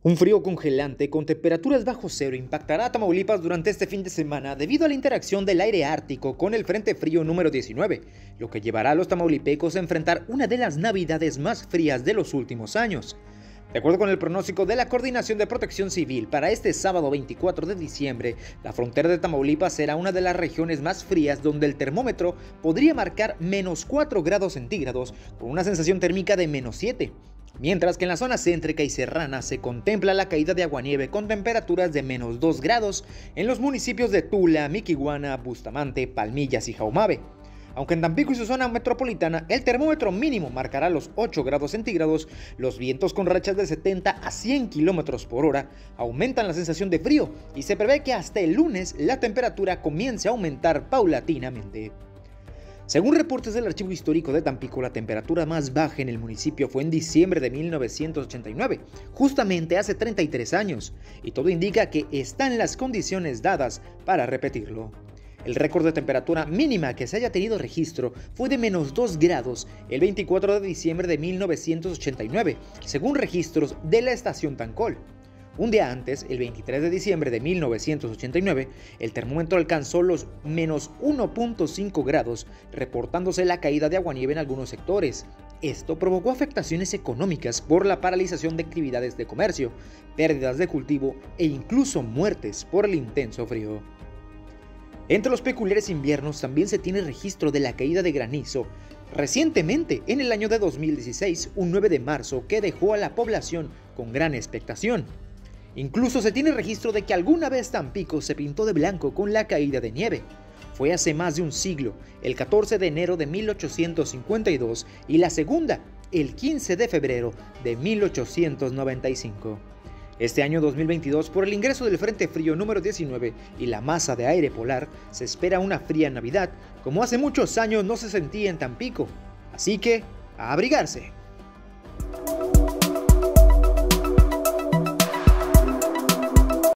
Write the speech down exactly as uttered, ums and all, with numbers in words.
Un frío congelante con temperaturas bajo cero impactará a Tamaulipas durante este fin de semana debido a la interacción del aire ártico con el Frente Frío número diecinueve, lo que llevará a los tamaulipecos a enfrentar una de las navidades más frías de los últimos años. De acuerdo con el pronóstico de la Coordinación de Protección Civil, para este sábado veinticuatro de diciembre, la frontera de Tamaulipas será una de las regiones más frías donde el termómetro podría marcar menos cuatro grados centígrados con una sensación térmica de menos siete. Mientras que en la zona céntrica y serrana se contempla la caída de aguanieve con temperaturas de menos dos grados en los municipios de Tula, Miquihuana, Bustamante, Palmillas y Jaumave. Aunque en Tampico y su zona metropolitana el termómetro mínimo marcará los ocho grados centígrados, los vientos con rachas de setenta a cien kilómetros por hora aumentan la sensación de frío y se prevé que hasta el lunes la temperatura comience a aumentar paulatinamente. Según reportes del Archivo Histórico de Tampico, la temperatura más baja en el municipio fue en diciembre de mil novecientos ochenta y nueve, justamente hace treinta y tres años, y todo indica que están las condiciones dadas para repetirlo. El récord de temperatura mínima que se haya tenido registro fue de menos dos grados el veinticuatro de diciembre de mil novecientos ochenta y nueve, según registros de la estación Tancol. Un día antes, el veintitrés de diciembre de mil novecientos ochenta y nueve, el termómetro alcanzó los menos uno punto cinco grados, reportándose la caída de aguanieve en algunos sectores. Esto provocó afectaciones económicas por la paralización de actividades de comercio, pérdidas de cultivo e incluso muertes por el intenso frío. Entre los peculiares inviernos también se tiene registro de la caída de granizo, recientemente en el año de dos mil dieciséis, un nueve de marzo, que dejó a la población con gran expectación. Incluso se tiene registro de que alguna vez Tampico se pintó de blanco con la caída de nieve. Fue hace más de un siglo, el catorce de enero de mil ochocientos cincuenta y dos, y la segunda, el quince de febrero de mil ochocientos noventa y cinco. Este año dos mil veintidós, por el ingreso del Frente Frío número diecinueve y la masa de aire polar, se espera una fría Navidad, como hace muchos años no se sentía en Tampico. Así que, a abrigarse.